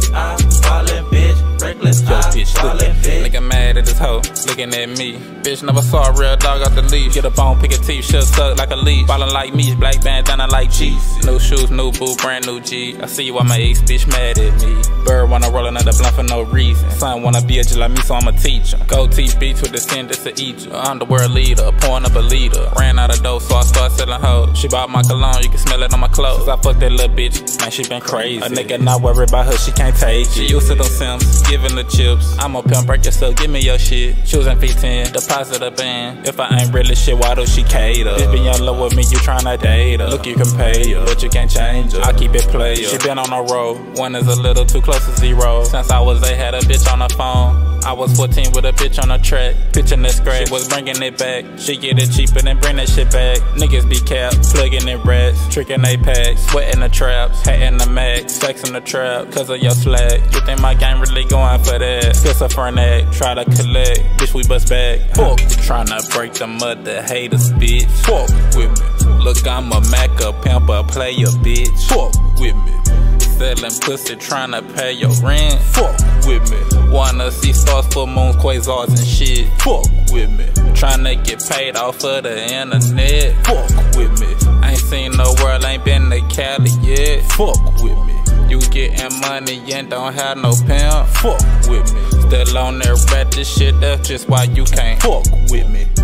reckless eye, ballin' bitch, reckless eye, ballin' bitch. Nigga mad at this hoe, looking at me. Bitch never saw a real dog off the leash. Get a bone, pick a teeth, shit suck like a leash. Ballin' like me, black bandana like cheese. New shoes, new boo, brand new G. I see why my ex bitch mad at me. Bird wanna roll another blunt for no reason. Son wanna be a just like me, so I'ma teach him. Gold teeth beats with descendants of Egypt. I'm the world leader, pouring up a leader. Ran out of dough, so I started selling hoes. She bought my cologne, you can smell it on my clothes. Since I fucked that little bitch, man, she been crazy. A nigga not worried about her, she can't take it. She used to them Sims, giving the chips. I'm a pimp, break yourself, give me your shit. Choosing V10, deposit a band. If I ain't really shit, why do she cater? Bitch be in love with me, you tryna date her. Look, you can pay her, but you can't change her. I keep it player. She been on the road, one is a little too close to zero. Since I was 8, had a bitch on the phone. I was 14 with a bitch on the track. Pitching that scratch, she was bringing it back. She get it cheaper than bring that shit back. Niggas be capped, plugging in rats, tricking they packs, sweating the traps, hating the max, sex in the trap, cause of your slack. You think my game really going for that? Schizophrenic, try to collect, bitch we bust back. Fuck, tryna break the mother haters, bitch. Fuck with me. Look, I'm a Mac, a pimp, a player, bitch. Fuck with me. Selling pussy, tryna pay your rent. Fuck with me. Wanna see stars, full moons, quasars and shit. Fuck with me. Tryna get paid off of the internet. Fuck with me. Ain't seen no world, ain't been to Cali yet. Fuck with me. You getting money and don't have no pimp. Fuck with me. Still on there, rat this shit, that's just why you can't fuck with me.